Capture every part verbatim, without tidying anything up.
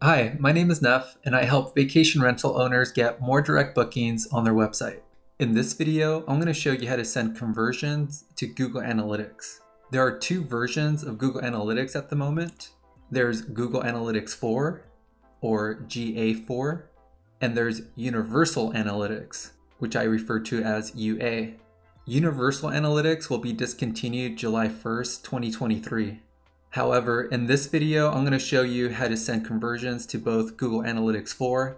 Hi, my name is Neff, and I help vacation rental owners get more direct bookings on their website. In this video, I'm going to show you how to send conversions to Google Analytics. There are two versions of Google Analytics at the moment. There's Google Analytics four, or G A four, and there's Universal Analytics, which I refer to as U A. Universal Analytics will be discontinued July first, twenty twenty-three. However, in this video, I'm going to show you how to send conversions to both Google Analytics four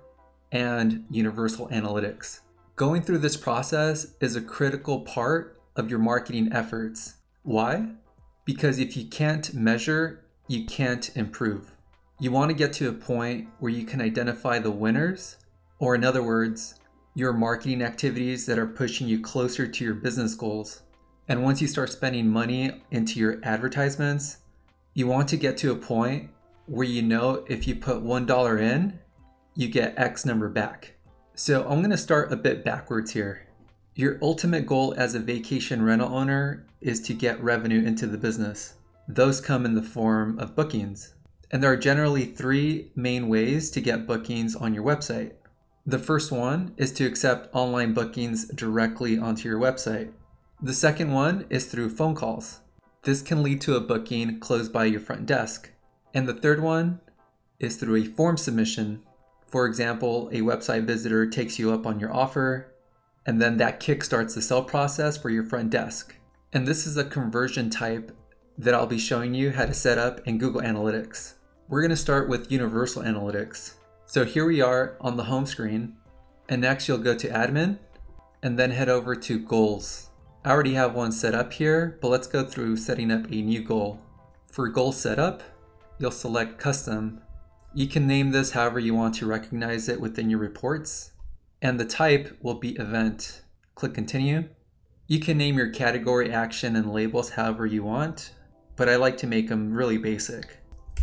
and Universal Analytics. Going through this process is a critical part of your marketing efforts. Why? Because if you can't measure, you can't improve. You want to get to a point where you can identify the winners, or in other words, your marketing activities that are pushing you closer to your business goals. And once you start spending money into your advertisements, you want to get to a point where you know if you put one dollar in, you get X number back. So I'm going to start a bit backwards here. Your ultimate goal as a vacation rental owner is to get revenue into the business. Those come in the form of bookings. And there are generally three main ways to get bookings on your website. The first one is to accept online bookings directly onto your website. The second one is through phone calls. This can lead to a booking closed by your front desk. And the third one is through a form submission. For example, a website visitor takes you up on your offer, and then that kickstarts the sell process for your front desk. And this is a conversion type that I'll be showing you how to set up in Google Analytics. We're going to start with Universal Analytics. So here we are on the home screen, and next you'll go to Admin, and then head over to Goals. I already have one set up here, but let's go through setting up a new goal. For goal setup, you'll select Custom. You can name this however you want to recognize it within your reports, and the type will be Event. Click Continue. You can name your category, action, and labels however you want, but I like to make them really basic.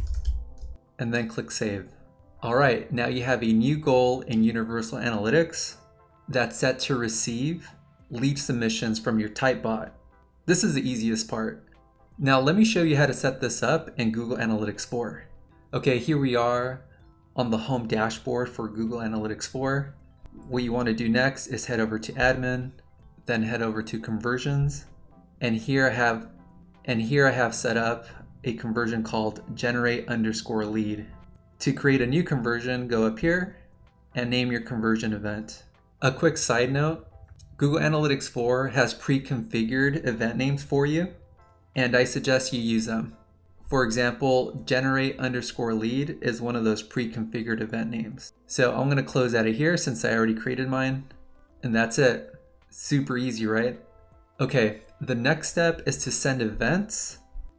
And then click Save. Alright, now you have a new goal in Universal Analytics that's set to receive lead submissions from your Typebot. This is the easiest part. Now let me show you how to set this up in Google Analytics four. Okay, here we are on the home dashboard for Google Analytics four. What you want to do next is head over to Admin, then head over to Conversions, and here I have and here I have set up a conversion called Generate underscore lead. To create a new conversion, go up here and name your conversion event. A quick side note, Google Analytics four has pre-configured event names for you, and I suggest you use them. For example, generate underscore lead is one of those pre-configured event names. So I'm going to close out of here since I already created mine, and that's it. Super easy, right? Okay, the next step is to send events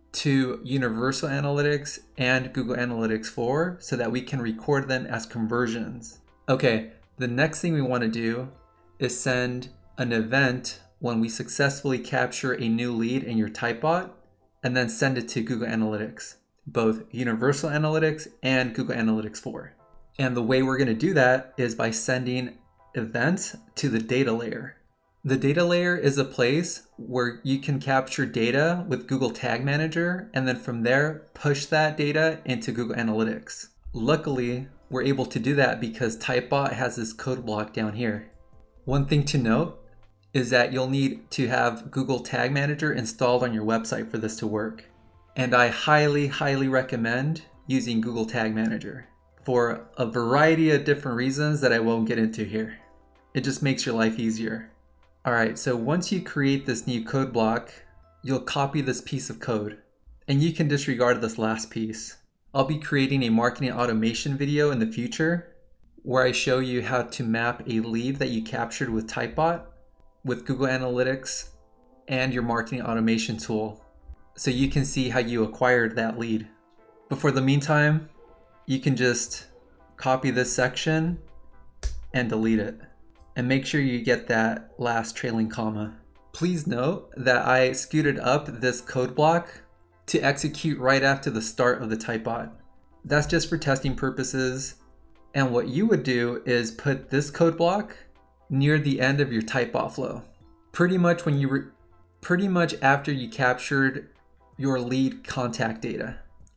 to Universal Analytics and Google Analytics four so that we can record them as conversions. Okay, the next thing we want to do is send an event when we successfully capture a new lead in your Typebot and then send it to Google Analytics, both Universal Analytics and Google Analytics four. And the way we're going to do that is by sending events to the data layer. The data layer is a place where you can capture data with Google Tag Manager and then from there push that data into Google Analytics. Luckily, we're able to do that because Typebot has this code block down here. One thing to note is that you'll need to have Google Tag Manager installed on your website for this to work. And I highly, highly recommend using Google Tag Manager for a variety of different reasons that I won't get into here. It just makes your life easier. All right, so once you create this new code block, you'll copy this piece of code and you can disregard this last piece. I'll be creating a marketing automation video in the future where I show you how to map a lead that you captured with Typebot with Google Analytics and your marketing automation tool so you can see how you acquired that lead. But for the meantime, you can just copy this section and delete it. And make sure you get that last trailing comma. Please note that I scooted up this code block to execute right after the start of the Typebot. That's just for testing purposes. And what you would do is put this code block near the end of your Typebot flow. Pretty much when you re pretty much after you captured your lead contact data.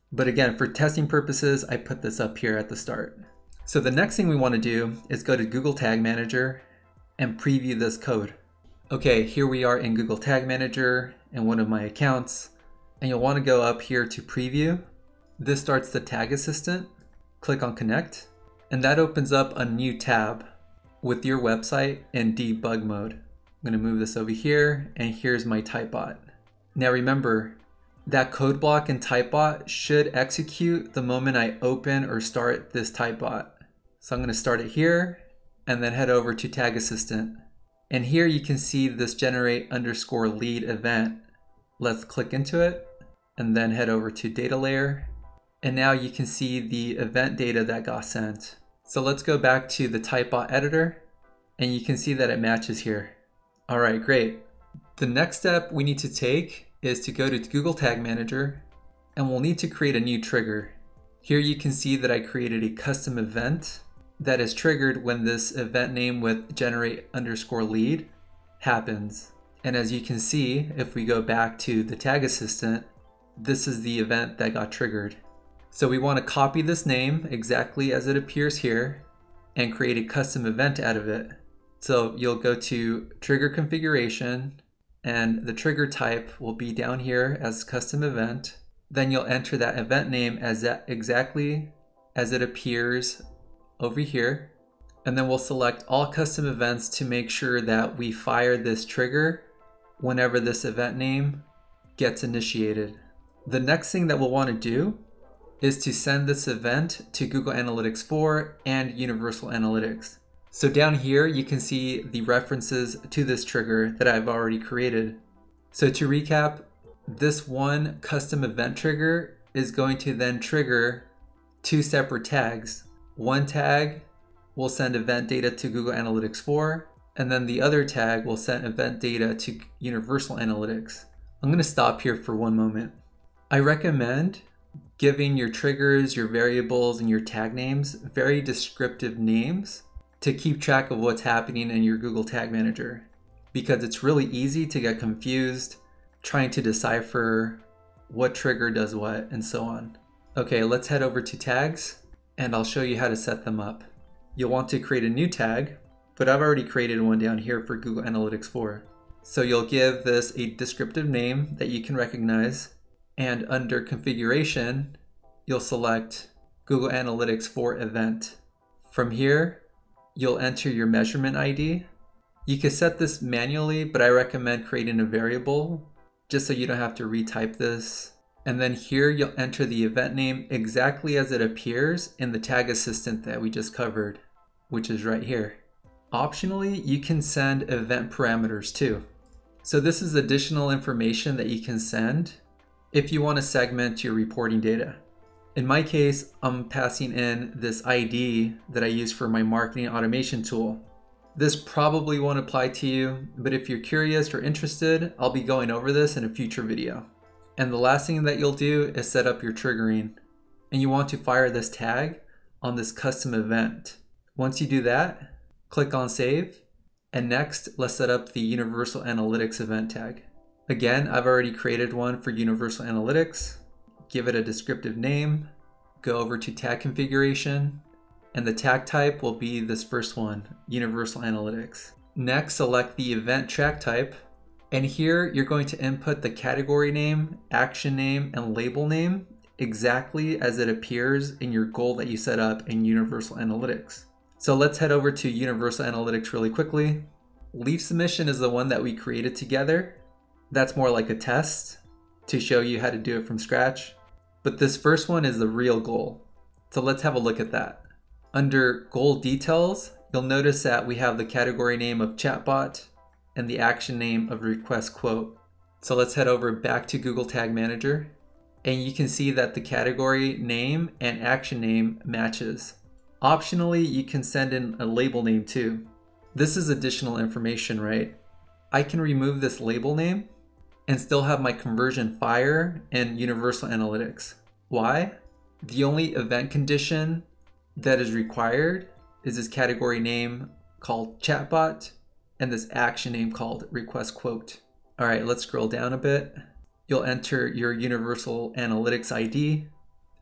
But again, for testing purposes, I put this up here at the start. So the next thing we want to do is go to Google Tag Manager and preview this code. Okay, here we are in Google Tag Manager in one of my accounts, and you'll want to go up here to preview. This starts the Tag Assistant. Click on Connect, and that opens up a new tab with your website in debug mode. I'm going to move this over here, and here's my Typebot. Now remember, that code block in Typebot should execute the moment I open or start this Typebot. So I'm going to start it here, and then head over to Tag Assistant. And here you can see this generate underscore lead event. Let's click into it, and then head over to Data Layer. And now you can see the event data that got sent. So let's go back to the Typebot editor, and you can see that it matches here. All right, great. The next step we need to take is to go to Google Tag Manager, and we'll need to create a new trigger. Here you can see that I created a custom event that is triggered when this event name with generate underscore lead happens. And as you can see, if we go back to the Tag Assistant, this is the event that got triggered. So we want to copy this name exactly as it appears here and create a custom event out of it. So you'll go to Trigger Configuration, and the trigger type will be down here as custom event. Then you'll enter that event name as that exactly as it appears over here. And then we'll select all custom events to make sure that we fire this trigger whenever this event name gets initiated. The next thing that we'll want to do is to send this event to Google Analytics four and Universal Analytics. So down here, you can see the references to this trigger that I've already created. So to recap, this one custom event trigger is going to then trigger two separate tags. One tag will send event data to Google Analytics four, and then the other tag will send event data to Universal Analytics. I'm going to stop here for one moment. I recommend giving your triggers, your variables, and your tag names very descriptive names to keep track of what's happening in your Google Tag Manager, because it's really easy to get confused trying to decipher what trigger does what and so on. Okay, let's head over to tags, and I'll show you how to set them up. You'll want to create a new tag, but I've already created one down here for Google Analytics four. So you'll give this a descriptive name that you can recognize, and under configuration, you'll select Google Analytics four event. From here, you'll enter your measurement I D. You can set this manually, but I recommend creating a variable just so you don't have to retype this. And then here you'll enter the event name exactly as it appears in the Tag Assistant that we just covered, which is right here. Optionally, you can send event parameters too. So this is additional information that you can send if you want to segment your reporting data. In my case, I'm passing in this I D that I use for my marketing automation tool. This probably won't apply to you, but if you're curious or interested, I'll be going over this in a future video. And the last thing that you'll do is set up your triggering. And you want to fire this tag on this custom event. Once you do that, click on Save. And next, let's set up the Universal Analytics event tag. Again, I've already created one for Universal Analytics. Give it a descriptive name, go over to tag configuration, and the tag type will be this first one, Universal Analytics. Next, select the event track type, and here you're going to input the category name, action name, and label name exactly as it appears in your goal that you set up in Universal Analytics. So let's head over to Universal Analytics really quickly. Leaf submission is the one that we created together. That's more like a test to show you how to do it from scratch. But this first one is the real goal. So let's have a look at that. Under goal details, you'll notice that we have the category name of chatbot and the action name of request quote. So let's head over back to Google Tag Manager, and you can see that the category name and action name matches. Optionally, you can send in a label name too. This is additional information, right? I can remove this label name and still have my conversion fire in Universal Analytics. Why? The only event condition that is required is this category name called chatbot and this action name called request quote. All right, let's scroll down a bit. You'll enter your Universal Analytics I D,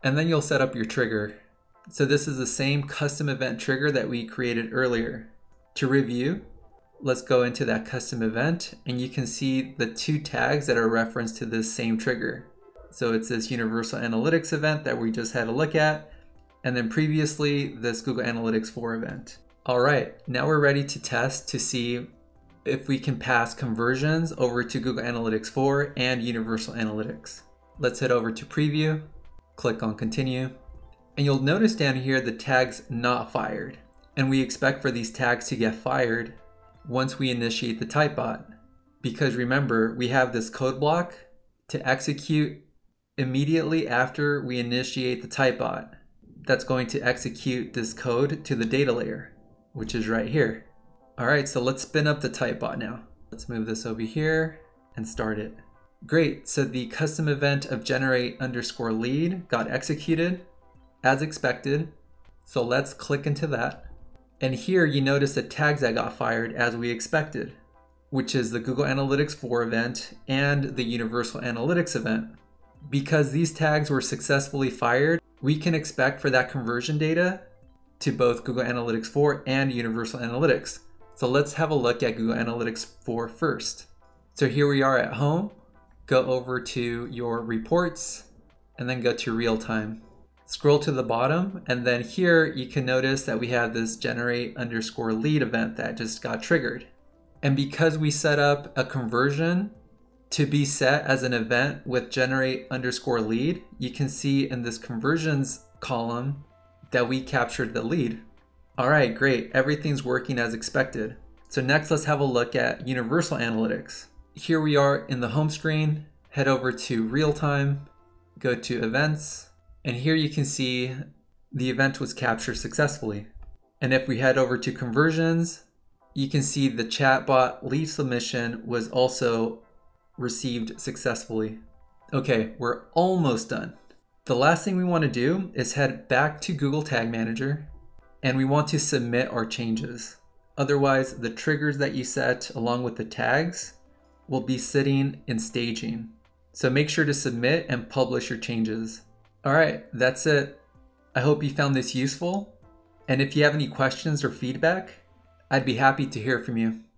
and then you'll set up your trigger. So this is the same custom event trigger that we created earlier. To review, let's go into that custom event, and you can see the two tags that are referenced to this same trigger. So it's this Universal Analytics event that we just had a look at, and then previously this Google Analytics four event. All right, now we're ready to test to see if we can pass conversions over to Google Analytics four and Universal Analytics. Let's head over to preview, click on continue, and you'll notice down here the tag's not fired. And we expect for these tags to get fired once we initiate the typebot. Because remember, we have this code block to execute immediately after we initiate the typebot. That's going to execute this code to the data layer, which is right here. All right, so let's spin up the typebot now. Let's move this over here and start it. Great, so the custom event of generate underscore lead got executed as expected. So let's click into that. And here you notice the tags that got fired as we expected, which is the Google Analytics four event and the Universal Analytics event. Because these tags were successfully fired, we can expect for that conversion data to both Google Analytics four and Universal Analytics. So let's have a look at Google Analytics four first. So here we are at home. Go over to your reports and then go to real time. Scroll to the bottom, and then here you can notice that we have this generate underscore lead event that just got triggered. And because we set up a conversion to be set as an event with generate underscore lead, you can see in this conversions column that we captured the lead. All right, great. Everything's working as expected. So next, let's have a look at Universal Analytics. Here we are in the home screen. Head over to real time, go to events, and here you can see the event was captured successfully. And if we head over to conversions, you can see the chatbot lead submission was also received successfully. Okay, we're almost done. The last thing we want to do is head back to Google Tag Manager, and we want to submit our changes. Otherwise, the triggers that you set along with the tags will be sitting in staging. So make sure to submit and publish your changes. All right, that's it. I hope you found this useful. And if you have any questions or feedback, I'd be happy to hear from you.